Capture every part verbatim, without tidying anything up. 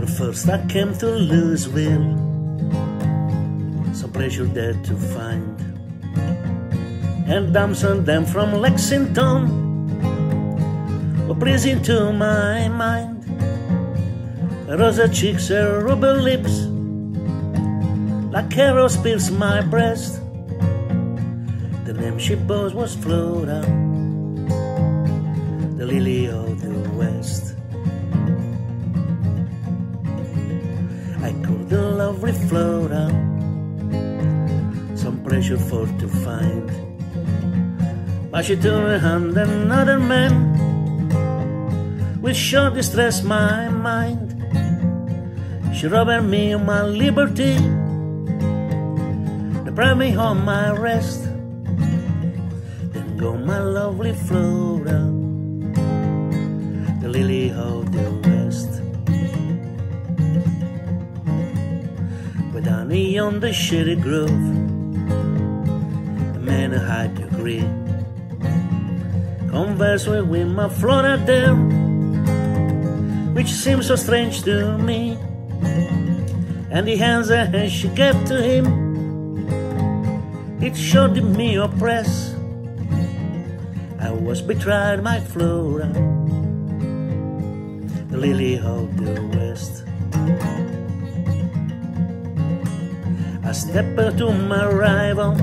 And first I came to Louisville, some pleasure there to find, and Amsterdam from Lexington were pleasing to my mind. Rosy cheeks and rubber lips, like arrows pierce my breast. The name she bore was Flora, the lily of the West. I called the lovely Flora, some pleasure for to find, but she took her hand another man, which sure distressed my mind. She robbed me of my liberty, deprived me of my rest. Then go my lovely Flora, the lily of the West. With honey on the shady grove, the man I had to agree, converse with, with my Flora there, which seems so strange to me. And the hands that she gave to him, it showed me oppressed. I was betrayed, my Flora, the lily of the West. I stepped to my rival,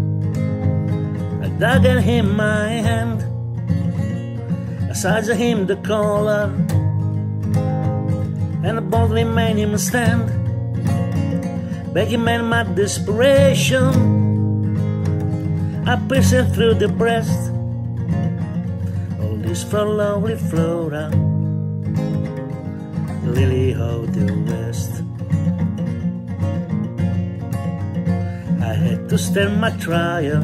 I dug at him my hand, I seized him the collar, and I boldly made him stand, begging man my desperation. I pierced it through the breast. All this for lovely Flora, the lily of the West. I had to stand my trial,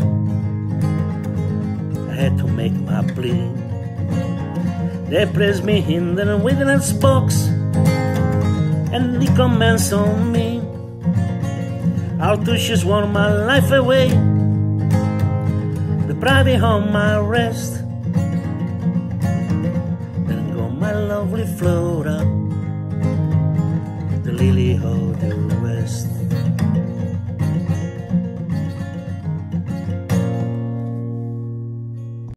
I had to make my plea. They placed me in the witness box, and they commenced on me how to just want my life away, deprive me of my rest. Then go my lovely Flora,